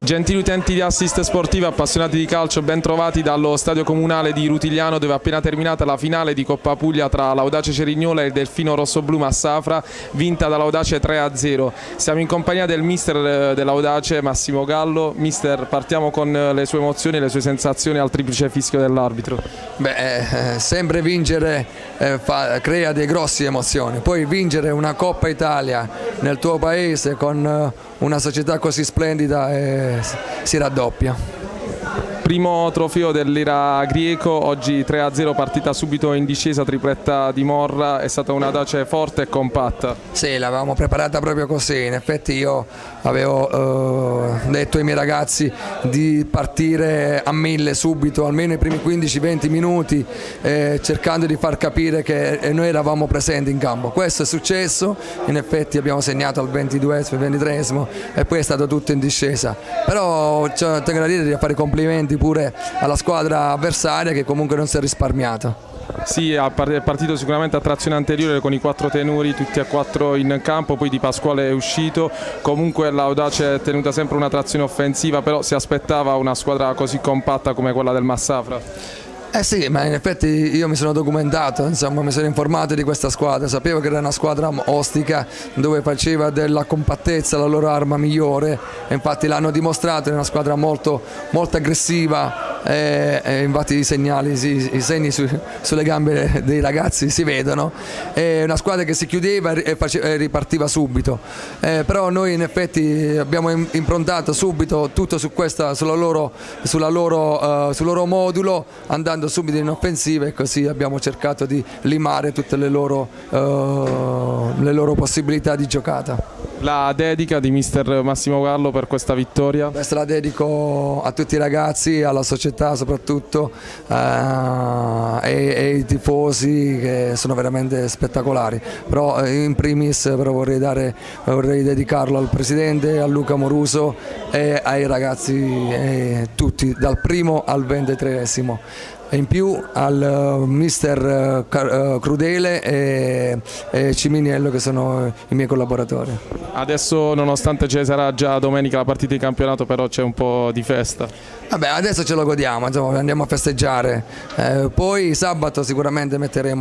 Gentili utenti di Assist Sportiva, appassionati di calcio, ben trovati dallo stadio comunale di Rutigliano, dove è appena terminata la finale di Coppa Puglia tra l'Audace Cerignola e il Delfino Rossoblu Massafra, vinta dall'Audace 3-0. Siamo in compagnia del mister dell'Audace, Massimo Gallo. Mister, partiamo con le sue emozioni e le sue sensazioni al triplice fischio dell'arbitro. Sempre vincere crea delle grosse emozioni, poi vincere una Coppa Italia nel tuo paese con una società così splendida si raddoppia. Primo trofeo dell'era Grieco, oggi 3-0, partita subito in discesa, tripletta di Morra, è stata una Audace forte e compatta. Sì, l'avevamo preparata proprio così, in effetti io avevo detto ai miei ragazzi di partire a 1000 subito, almeno i primi 15-20 minuti, cercando di far capire che noi eravamo presenti in campo. Questo è successo, in effetti abbiamo segnato al 22esimo, 23esimo e poi è stato tutto in discesa, però tengo da dire di fare complimenti pure alla squadra avversaria che comunque non si è risparmiata. Sì, è partito sicuramente a trazione anteriore con i 4 tenori, tutti e 4 in campo, poi Di Pasquale è uscito, comunque l'Audace è tenuta sempre una trazione offensiva, però si aspettava una squadra così compatta come quella del Massafra. Sì, ma in effetti io mi sono documentato, insomma, mi sono informato di questa squadra, sapevo che era una squadra ostica dove faceva della compattezza la loro arma migliore e infatti l'hanno dimostrato, è una squadra molto aggressiva e infatti i segni sulle gambe dei ragazzi si vedono, è una squadra che si chiudeva e ripartiva subito, però noi in effetti abbiamo improntato subito tutto sul loro modulo, andando subito in offensiva e così abbiamo cercato di limare tutte le loro possibilità di giocata. La dedica di mister Massimo Gallo per questa vittoria? Questa la dedico a tutti i ragazzi, alla società soprattutto e ai tifosi che sono veramente spettacolari, però in primis vorrei dedicarlo al presidente, a Luca Moruso e ai ragazzi tutti dal primo al 23esimo. E in più al mister Crudele e Ciminiello che sono i miei collaboratori. Adesso, nonostante ci sarà già domenica la partita di campionato, però c'è un po' di festa. Vabbè, adesso ce lo godiamo, insomma, andiamo a festeggiare, poi sabato sicuramente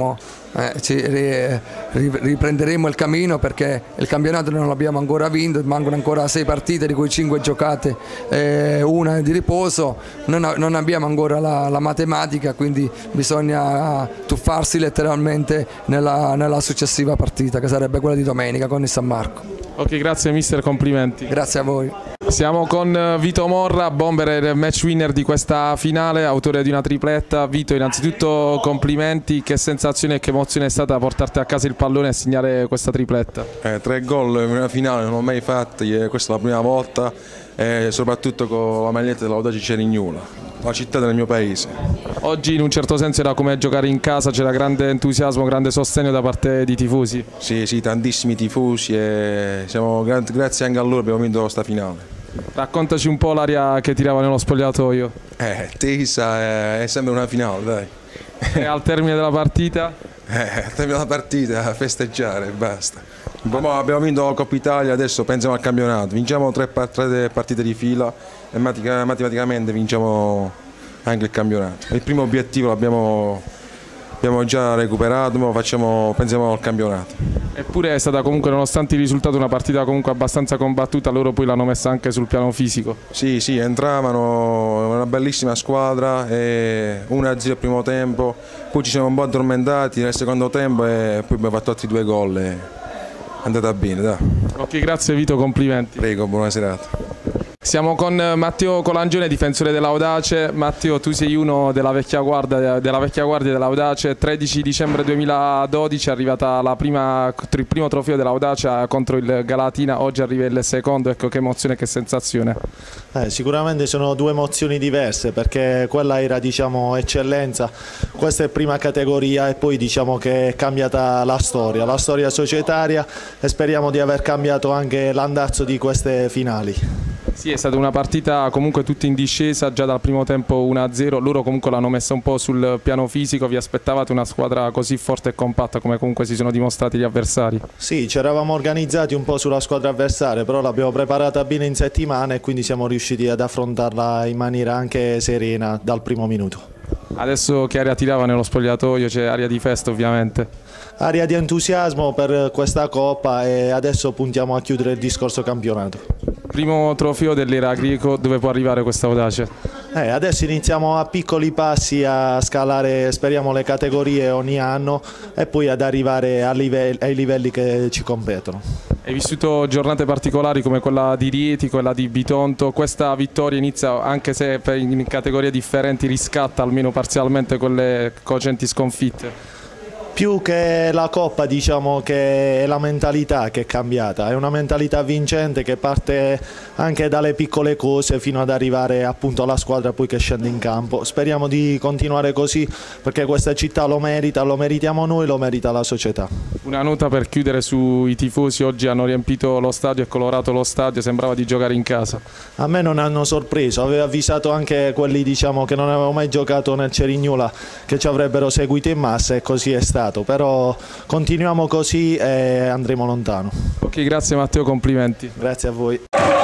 riprenderemo il cammino perché il campionato non l'abbiamo ancora vinto, mancano ancora 6 partite di cui 5 giocate, una di riposo, non abbiamo ancora la matematica, quindi bisogna tuffarsi letteralmente nella successiva partita che sarebbe quella di domenica con il San Marco. Ok, grazie mister, complimenti. Grazie a voi. Siamo con Vito Morra, bomber e match winner di questa finale, autore di una tripletta. Vito, innanzitutto complimenti, che sensazione e che emozione è stata portarti a casa il pallone e segnare questa tripletta? 3 gol in una finale non ho mai fatti, questa è la prima volta, soprattutto con la maglietta dell'Audace Cerignola, la città del mio paese. Oggi in un certo senso era come giocare in casa, c'era grande entusiasmo, grande sostegno da parte di tifosi? Sì, tantissimi tifosi e grazie anche a loro abbiamo vinto questa finale. Raccontaci un po' l'aria che tirava nello spogliatoio. Tesa, è sempre una finale, dai. E al termine della partita? Al termine della partita a festeggiare e basta. Abbiamo vinto la Coppa Italia, adesso pensiamo al campionato, vinciamo 3 partite di fila e matematicamente vinciamo anche il campionato. Il primo obiettivo l'abbiamo già recuperato, pensiamo al campionato. Eppure è stata comunque, nonostante il risultato, una partita comunque abbastanza combattuta, loro poi l'hanno messa anche sul piano fisico. Sì, entravano, una bellissima squadra, 1-0 il primo tempo, poi ci siamo un po' addormentati nel secondo tempo e poi abbiamo fatto altri 2 gol e è andata bene, dai. Ok, grazie Vito, complimenti. Prego, buona serata. Siamo con Matteo Colangione, difensore dell'Audace. Matteo, tu sei uno della vecchia guardia dell'Audace. 13 dicembre 2012 è arrivata il primo trofeo dell'Audace contro il Galatina, oggi arriva il secondo. Ecco, che emozione, che sensazione. Sicuramente sono 2 emozioni diverse, perché quella era, diciamo, eccellenza, questa è prima categoria e poi diciamo che è cambiata la storia societaria e speriamo di aver cambiato anche l'andazzo di queste finali. Sì, è stata una partita comunque tutta in discesa, già dal primo tempo 1-0, loro comunque l'hanno messa un po' sul piano fisico, vi aspettavate una squadra così forte e compatta come comunque si sono dimostrati gli avversari? Sì, ci eravamo organizzati un po' sulla squadra avversaria, però l'abbiamo preparata bene in settimana e quindi siamo riusciti ad affrontarla in maniera anche serena dal primo minuto. Adesso che aria tirava nello spogliatoio? C'è aria di festa ovviamente. Aria di entusiasmo per questa Coppa e adesso puntiamo a chiudere il discorso campionato. Primo trofeo dell'era Greco, dove può arrivare questa Audace? Adesso iniziamo a piccoli passi a scalare, speriamo, le categorie ogni anno e poi ad arrivare ai livelli che ci competono. Hai vissuto giornate particolari come quella di Rieti, quella di Bitonto, questa vittoria inizia, anche se in categorie differenti, riscatta almeno parzialmente quelle cocenti sconfitte? Più che la Coppa, diciamo che è la mentalità che è cambiata, è una mentalità vincente che parte anche dalle piccole cose fino ad arrivare appunto alla squadra poi che scende in campo. Speriamo di continuare così perché questa città lo merita, lo meritiamo noi, lo merita la società. Una nota per chiudere sui tifosi: oggi hanno riempito lo stadio e colorato lo stadio, sembrava di giocare in casa. A me non hanno sorpreso, avevo avvisato anche quelli, diciamo, che non avevano mai giocato nel Cerignola che ci avrebbero seguito in massa e così è stato. Però continuiamo così e andremo lontano. Ok, grazie Matteo, complimenti. Grazie a voi.